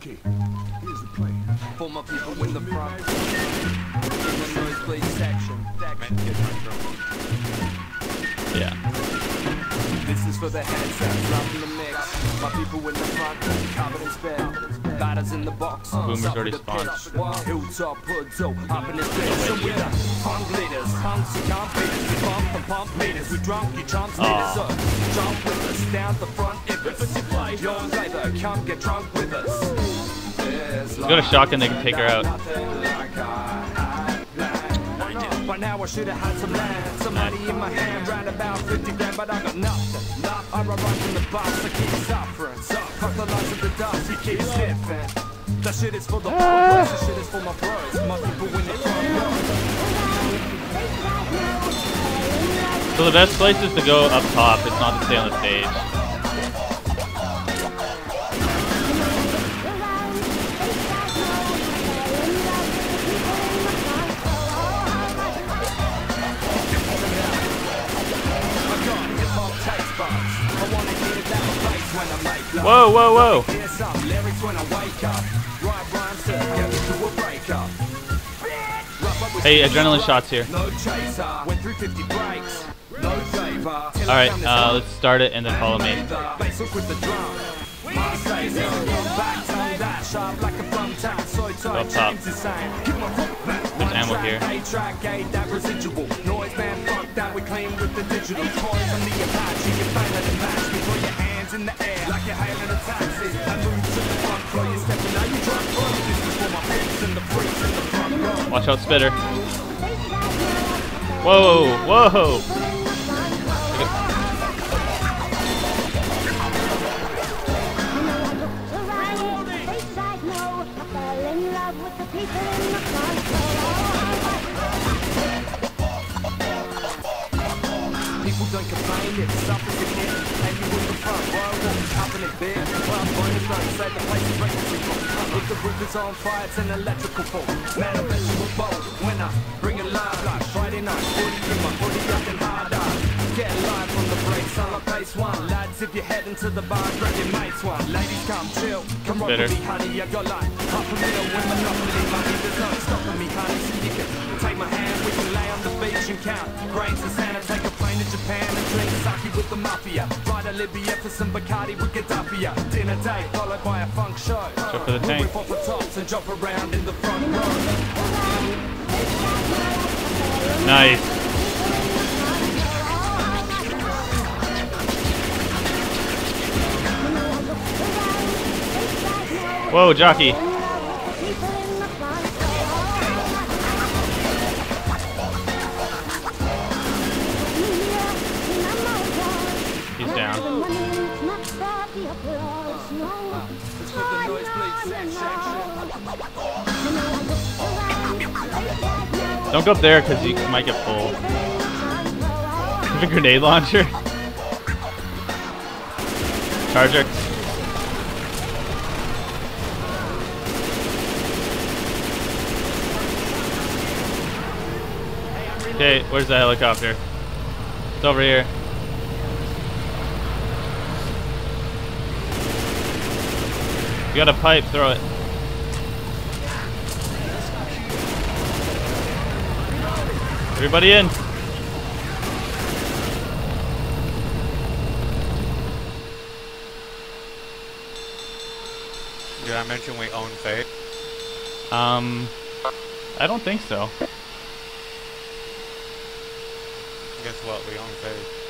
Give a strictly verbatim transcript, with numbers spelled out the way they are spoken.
Okay, here's the plan. For my people in the front, in the nosebleed section. Yeah. This is for the heads that's loving the mix. My people in the front, covered in spit. Batters in the box. Boomer's already spawned. Hilltop hoods, so up in his bed. So we're the punk leaders, punks who can't beat us. We bump and pump meters. We drunk, you chumps need us. So jump with us down the front. If it's your flavor, come get drunk with us. He's got a shotgun, they can take her out. By now I should have had some land, some money in my hand, round about fifty grand, but I got nothing. I run from the box, I keep suffering. Fuck the lights of the dust, you keep sniffing. That shit is for the boys, that shit is for my bros. My people when they front. So the best place is to go up top, it's not to stay on the stage. Whoa, whoa, whoa. Hey, adrenaline shots here. Alright, uh, let's start it and then follow me. Go up top. There's ammo here. In the air, like you're hailing a taxi. I move to the front floor, you're stepping out, you drunk floor. This is for my freaks and the freaks in the front row. Watch out, Spitter. Whoa, whoa. People don't complain, it's up as it is. And you in the front row, up in it big. Well, bonus don't say the place is regular. If the roof is on fire, it's an electrical fault. Man, I bet you will bold when I bring it live like Friday night. forty in my hoodie, I can hard out. Get live from the breaks, on the pace one. Lads, if you're heading to the bar, grab your mates one. Ladies, come chill, come rock with me, honey. I got like half a million with monopoly money. There's no stopping me, honey. So you can take my hand, we can lay on the beach and count grains to Santa, take a plane to Japan and drink sake with the mafia. Ride to Libya for some Bacardi with Gaddafi. Dinner date followed by a funk show. Go for the tank. We'll whip off the tops and jump around in the front row. Nice. Whoa, jockey. He's down. Don't go up there because you might get pulled. Have a grenade launcher. Charger. Okay, where's the helicopter? It's over here. You got a pipe, throw it. Everybody in. Did I mention we own fate? Um, I don't think so. Guess what? We own fate.